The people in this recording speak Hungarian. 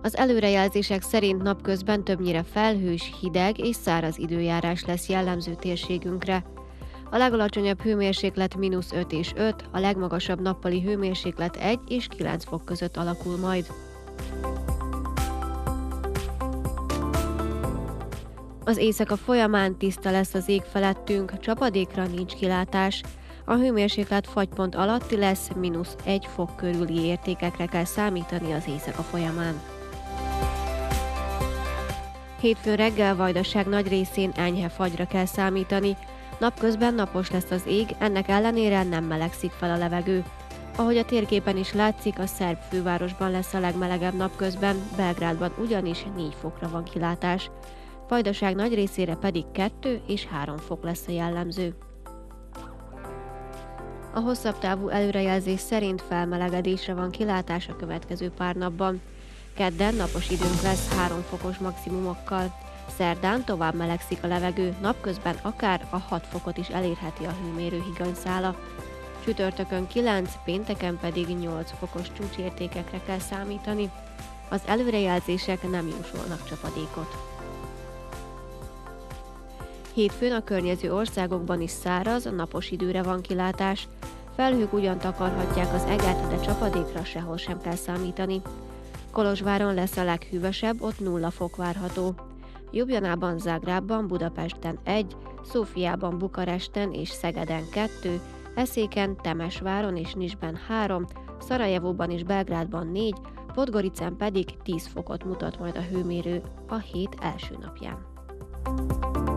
Az előrejelzések szerint napközben többnyire felhős, hideg és száraz időjárás lesz jellemző térségünkre. A legalacsonyabb hőmérséklet -5 és 5, a legmagasabb nappali hőmérséklet 1 és 9 fok között alakul majd. Az éjszaka folyamán tiszta lesz az ég felettünk, csapadékra nincs kilátás. A hőmérséklet fagypont alatti lesz, -1 fok körüli értékekre kell számítani az éjszaka folyamán. Hétfőn reggel Vajdaság nagy részén enyhe fagyra kell számítani. Napközben napos lesz az ég, ennek ellenére nem melegszik fel a levegő. Ahogy a térképen is látszik, a szerb fővárosban lesz a legmelegebb napközben, Belgrádban ugyanis 4 fokra van kilátás. Vajdaság nagy részére pedig 2 és 3 fok lesz a jellemző. A hosszabb távú előrejelzés szerint felmelegedésre van kilátás a következő pár napban. Kedden napos időnk lesz 3 fokos maximumokkal. Szerdán tovább melegszik a levegő, napközben akár a 6 fokot is elérheti a hőmérő higanyszála. Csütörtökön 9, pénteken pedig 8 fokos csúcsértékekre kell számítani. Az előrejelzések nem jósolnak csapadékot. Hétfőn a környező országokban is száraz, napos időre van kilátás. Felhők ugyan takarhatják az eget, de csapadékra sehol sem kell számítani. Kolozsváron lesz a leghűvösebb, ott 0 fok várható. Ljubljanában, Zágrábban, Budapesten 1, Szófiában, Bukaresten és Szegeden 2, Eszéken, Temesváron és Nisben 3, Szarajevóban és Belgrádban 4, Podgoricán pedig 10 fokot mutat majd a hőmérő a hét első napján.